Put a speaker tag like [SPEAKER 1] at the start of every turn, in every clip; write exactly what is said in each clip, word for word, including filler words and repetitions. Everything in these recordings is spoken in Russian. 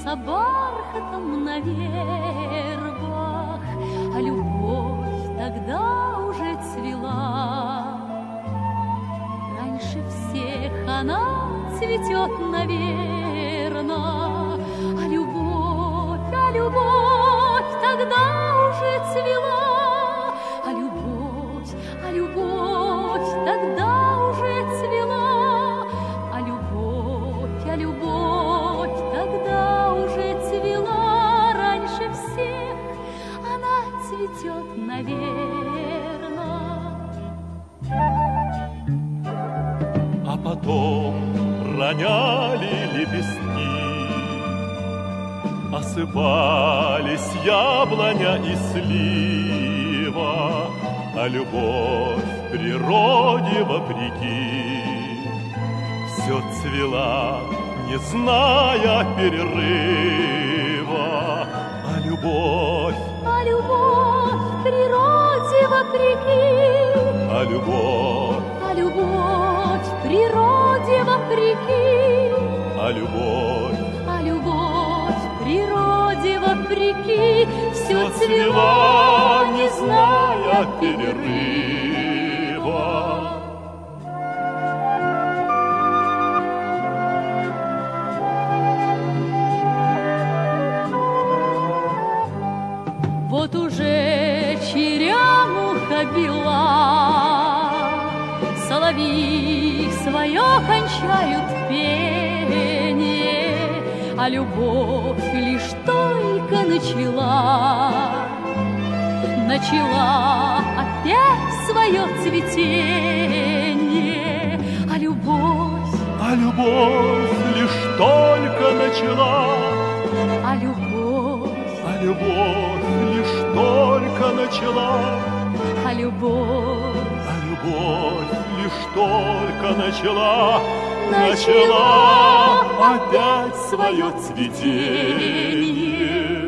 [SPEAKER 1] вьется бархатом на вербах, а любовь тогда уже цвела. Раньше всех она цветет, наверно, а любовь, а любовь тогда уже цвела. А любовь, а любовь тогда уже цвела. А любовь, а любовь тогда уже цвела. Раньше всех она цветет, наверно.
[SPEAKER 2] А потом роняли лепестки, осыпались яблоня и слива, а любовь природе вопреки все цвела, не зная перерыва. А любовь,
[SPEAKER 1] а любовь природе вопреки,
[SPEAKER 2] а любовь,
[SPEAKER 1] а любовь природе вопреки,
[SPEAKER 2] а любовь,
[SPEAKER 1] а любовь природе вопреки все
[SPEAKER 2] цвела, не зная перерыва.
[SPEAKER 1] Вот уже черемуха бела, соловьи свое кончают пение, а любовь лишь только начала, начала опять свое цветение. А любовь,
[SPEAKER 2] А любовь лишь только начала,
[SPEAKER 1] а любовь,
[SPEAKER 2] а любовь лишь только начала,
[SPEAKER 1] а любовь,
[SPEAKER 2] а любовь лишь только начала,
[SPEAKER 1] начала
[SPEAKER 2] опять свое цветение.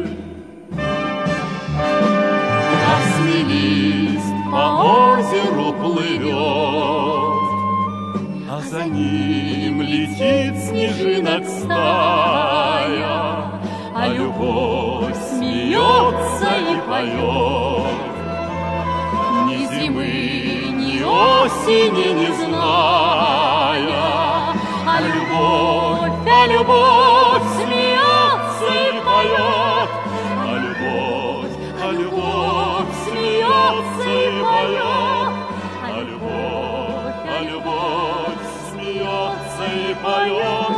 [SPEAKER 2] Красный лист по озеру плывет, а за ним летит снежинок стая, а любовь смеется и поет, ни зимы, ни осени не зная. А любовь, а любовь смеется и поет, а любовь, а любовь смеется и поет, а любовь, а любовь смеется и поет.